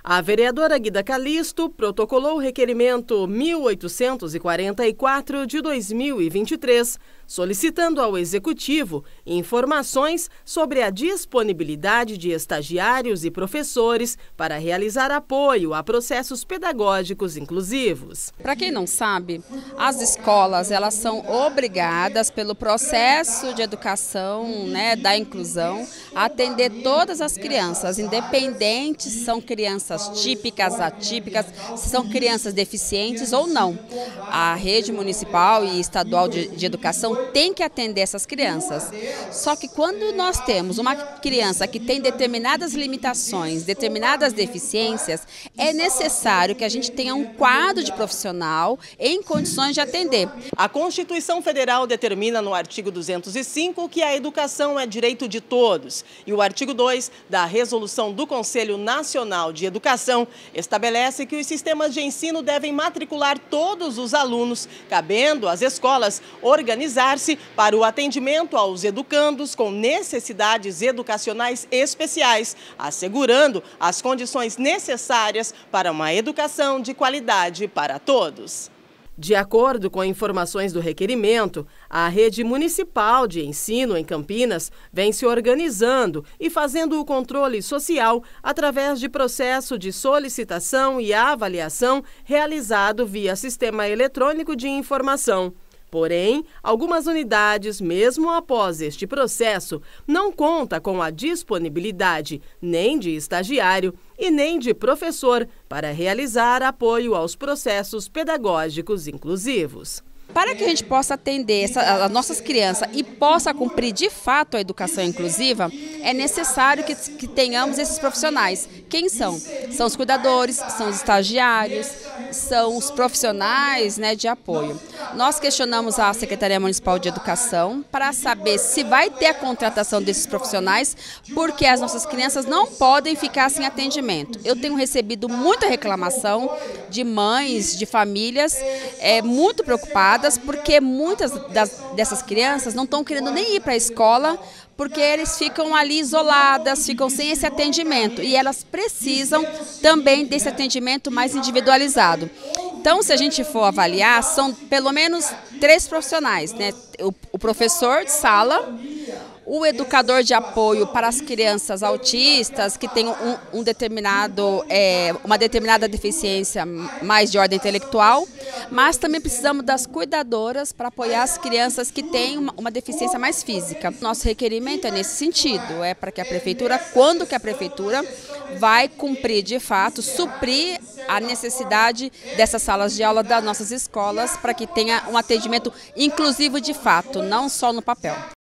A vereadora Guida Calisto protocolou o requerimento 1844 de 2023, solicitando ao Executivo informações sobre a disponibilidade de estagiários e professores para realizar apoio a processos pedagógicos inclusivos. Para quem não sabe, as escolas elas são obrigadas pelo processo de educação, da inclusão, a atender todas as crianças, independente se são crianças típicas, atípicas, se são crianças deficientes ou não. A rede municipal e estadual de educação tem que atender essas crianças. Só que quando nós temos uma criança que tem determinadas limitações, determinadas deficiências, é necessário que a gente tenha um quadro de profissional em condições de atender. A Constituição Federal determina no artigo 205 que a educação é direito de todos. E o artigo 2 da Resolução do Conselho Nacional de Educação estabelece que os sistemas de ensino devem matricular todos os alunos, cabendo às escolas organizar-se para o atendimento aos educandos com necessidades educacionais especiais, assegurando as condições necessárias para uma educação de qualidade para todos. De acordo com informações do requerimento, a rede municipal de ensino em Campinas vem se organizando e fazendo o controle social através de processo de solicitação e avaliação realizado via sistema eletrônico de informação. Porém, algumas unidades, mesmo após este processo, não contam com a disponibilidade nem de estagiário e nem de professor para realizar apoio aos processos pedagógicos inclusivos. Para que a gente possa atender as nossas crianças e possa cumprir de fato a educação inclusiva, é necessário que tenhamos esses profissionais. Quem são? São os cuidadores, são os estagiários, são os profissionais de apoio. Nós questionamos a Secretaria Municipal de Educação para saber se vai ter a contratação desses profissionais, porque as nossas crianças não podem ficar sem atendimento. Eu tenho recebido muita reclamação de mães, de famílias muito preocupadas, porque muitas dessas crianças não estão querendo nem ir para a escola, porque eles ficam ali isoladas, ficam sem esse atendimento e elas precisam também desse atendimento mais individualizado. Então, se a gente for avaliar, são pelo menos 3 profissionais, o professor de sala, o educador de apoio para as crianças autistas que têm uma determinada deficiência mais de ordem intelectual, mas também precisamos das cuidadoras para apoiar as crianças que têm uma deficiência mais física. Nosso requerimento é nesse sentido, é para que a prefeitura, quando que a prefeitura vai cumprir de fato, suprir a necessidade dessas salas de aula das nossas escolas para que tenha um atendimento inclusivo de fato, não só no papel.